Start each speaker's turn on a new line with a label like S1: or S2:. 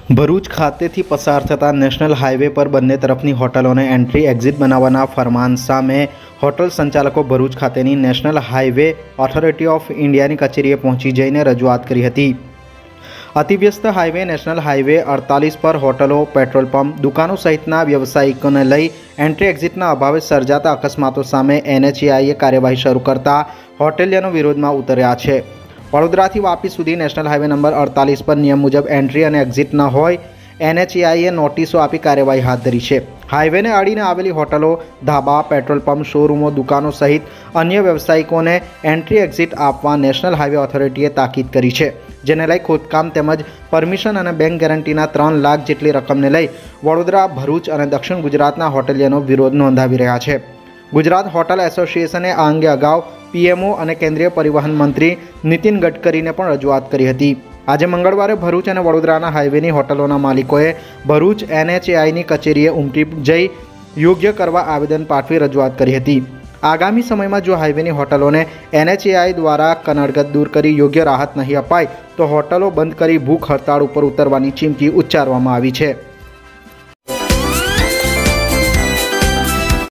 S1: ભરૂચ ખાતેથી પસાર થતા નેશનલ હાઈવે પર બંને તરફની હોટલોને એન્ટ્રી એક્ઝિટ બનાવવાના ફરમાન સામે હોટલ સંચાલકો ભરૂચ ખાતેની નેશનલ હાઈવે ઓથોરિટી ઓફ ઇન્ડિયાની કચેરીએ પહોંચી જઈને રજૂઆત કરી હતી। અતિવ્યસ્ત હાઈવે નેશનલ હાઈવે 48 પર હોટલો, પેટ્રોલ પંપ, દુકાનો સહિતના વ્યવસાયિકોને લઈ એન્ટ્રી એક્ઝિટના અભાવે સર્જાતા અકસ્માતો સામે NHAIએ કાર્યવાહી શરૂ કરતા હોટેલિયનો વિરોધમાં ઉતર્યા છે। વડોદરાથી વાપી સુધી નેશનલ હાઈવે નંબર 48 પર નિયમ મુજબ એન્ટ્રી અને એક્ઝિટ ન હોય NHAIએ નોટિસો આપી કાર્યવાહી હાથ ધરી છે। હાઈવેને અડીને આવેલી હોટલો, ધાબા, પેટ્રોલ પંપ, શોરૂમો, દુકાનો સહિત અન્ય વ્યવસાયિકોને એન્ટ્રી એક્ઝિટ આપવા નેશનલ હાઈવે ઓથોરિટીએ તાકીદ કરી છે, જેને લઈ ખોદકામ તેમજ પરમિશન અને બેંક ગેરંટીના 3 લાખ જેટલી રકમને લઈ વડોદરા, ભરૂચ અને દક્ષિણ ગુજરાતના હોટેલિયનો વિરોધ નોંધાવી રહ્યા છે। ગુજરાત હોટલ એસોસિએશને આ અંગે અગાઉ PMO અને કેન્દ્રીય પરિવહન મંત્રી નીતિન ગડકરીને પણ રજૂઆત કરી હતી। આજે મંગળવારે ભરૂચ અને વડોદરાના હાઈવેની હોટલોના માલિકોએ ભરૂચ NHAIની કચેરીએ ઉમટી જઈ યોગ્ય કરવા આવેદન પાઠવી રજૂઆત કરી હતી। આગામી સમયમાં જો હાઈવેની હોટલોને NHAI દ્વારા કનડગત દૂર કરી યોગ્ય રાહત નહીં અપાય તો હોટલો બંધ કરી ભૂખ હડતાળ ઉપર ઉતરવાની ચીમકી ઉચ્ચારવામાં આવી છે।